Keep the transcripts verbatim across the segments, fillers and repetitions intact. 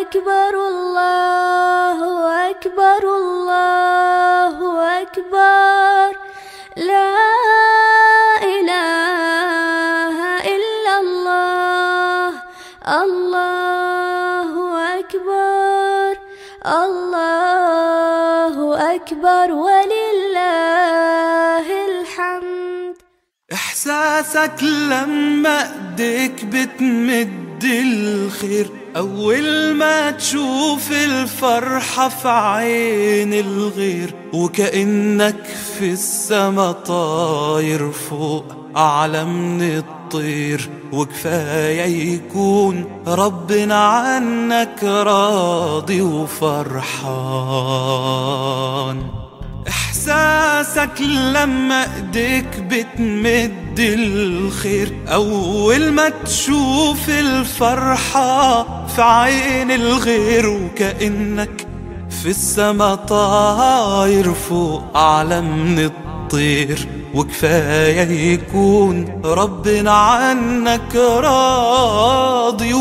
أكبر الله أكبر الله أكبر لا إله إلا الله الله أكبر الله أكبر ولله الحمد. إحساسك لما إيديك بتمد الخير، أول ما تشوف الفرحة في عين الغير، وكأنك في السما طاير فوق أعلى من الطير، وكفاية يكون ربنا عنك راضي وفرحان. إحساسك لما إيديك بتمد الخير، أول ما تشوف الفرحة في عين الغير، وكأنك في السما طاير فوق أعلى من الطير، وكفاية يكون ربنا عنك راضي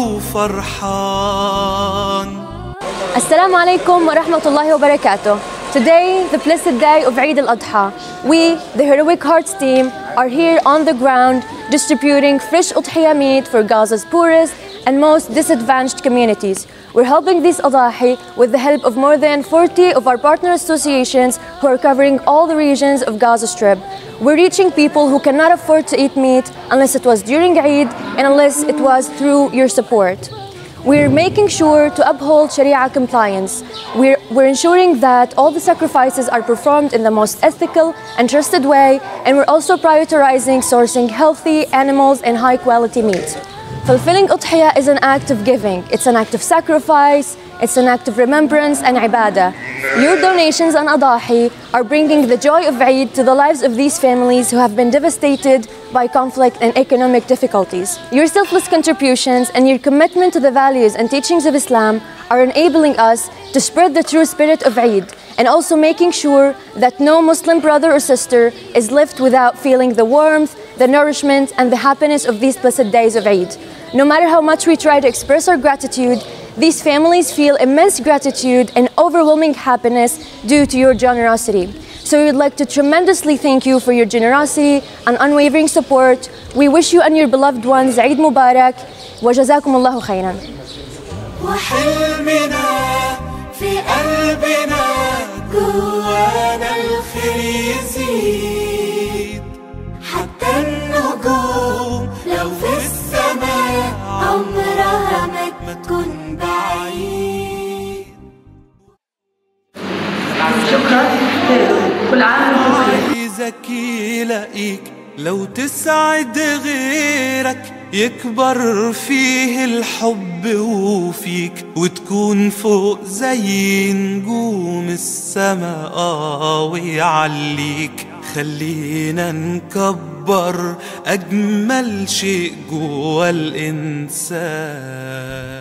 وفرحان. السلام عليكم ورحمة الله وبركاته. Today, the blessed day of Eid al-Adha, we, the Heroic Hearts team, are here on the ground distributing fresh udhiyah meat for Gaza's poorest and most disadvantaged communities. We're helping these adahi with the help of more than forty of our partner associations who are covering all the regions of Gaza Strip. We're reaching people who cannot afford to eat meat unless it was during Eid and unless it was through your support. We're making sure to uphold Sharia compliance. We're, we're ensuring that all the sacrifices are performed in the most ethical and trusted way, and we're also prioritizing sourcing healthy animals and high quality meat. Fulfilling udhiyah is an act of giving. It's an act of sacrifice, it's an act of remembrance and ibadah. Your donations and adahi are bringing the joy of Eid to the lives of these families who have been devastated by conflict and economic difficulties. Your selfless contributions and your commitment to the values and teachings of Islam are enabling us to spread the true spirit of Eid, and also making sure that no Muslim brother or sister is left without feeling the warmth, the nourishment, and the happiness of these blessed days of Eid. No matter how much we try to express our gratitude, these families feel immense gratitude and overwhelming happiness due to your generosity. So we would like to tremendously thank you for your generosity and unwavering support. We wish you and your beloved ones Eid Mubarak wa jazakumullahu khairan. وحلمنا في قلبنا جوانا الخير يزيد، حتى النجوم لو في السماء عمرها ما تكون بعيد. شكرا، كل عام وانتم بخير. عايزك يلاقيك لو تسعد غيرك، يكبر فيه الحب وفيك، وتكون فوق زي نجوم السماء ويعليك. خلينا نكبر أجمل شيء جوا الإنسان.